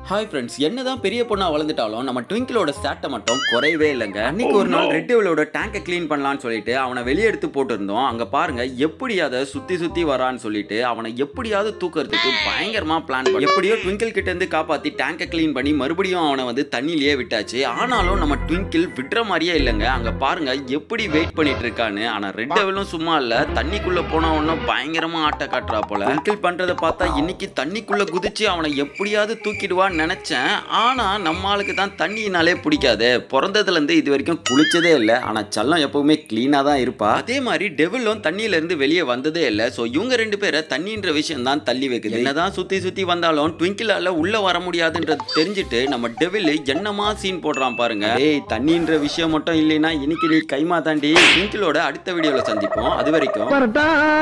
Hi friends, என்னதான் பெரிய பொண்ணா வளர்ந்துட்டாலும் நம்ம ட்விங்கிளோட சேட்டை மட்டும் குறையவே இல்லைங்க. அன்னைக்கு ஒரு நாள் ரெட் டெவிலோட டேங்கை க்ளீன் பண்ணலான்னு சொல்லிட்டு அவனை வெளியே எடுத்து போட்டுருந்தோம். அங்க பாருங்க எப்படி அதை சுத்தி வரான்னு சொல்லிட்டு அவனை எப்படியாவது தூக்கிறதுக்கு பயங்கரமா பிளான் பண்ணி எப்படியோ ட்விங்கிள் கிட்ட இருந்து காப்பாத்தி டேங்கை க்ளீன் பண்ணி மறுபடியும் அவனை வந்து தண்ணியிலேயே விட்டாச்சு. ஆனாலும் நம்ம ட்விங்கிள் விடுற மாதிரியே இல்லைங்க. அங்க பாருங்க எப்படி வெயிட் பண்ணிட்டு இருக்கான்னு. ஆனா ரெட் டெவிலும் சும்மா இல்ல, தண்ணிக்குள்ள போன ஒன்னும் பயங்கரமா ஆட்ட காட்டுறா போல. ட்விங்கிள் பண்றதை பார்த்தா இன்னைக்கு தண்ணிக்குள்ள குதிச்சு அவனை எப்படியாவது தூக்கிடுவான்னு நினைச்சேன். ஆனா நம்ம ஆளுக்கு தான் தண்ணினாலே பிடிக்காது. பிறந்ததுல இருந்து இது வரைக்கும் குளிச்சதே இல்லை. ஆனா செல்லம் எப்பவுமே கிளீனா தான் இருப்பா. அதே மாதிரி டெவிலும் தண்ணியில இருந்து வெளியே வந்ததே இல்லை. ஸோ இவங்க ரெண்டு பேரை தண்ணின்ற விஷயம் தான் தள்ளி வைக்குது. என்னதான் சுத்தி வந்தாலும் ட்விங்கிளால உள்ள வர முடியாதுன்றது தெரிஞ்சுட்டு நம்ம டெவில் என்னமா சீன் போடுறான் பாருங்க. ஏய், தண்ணின்ற விஷயம் மட்டும் இல்லைன்னா இன்னைக்கு நீ கைமா தாண்டி. ட்விங்கிளோட அடுத்த வீடியோல சந்திப்போம். அது வரைக்கும்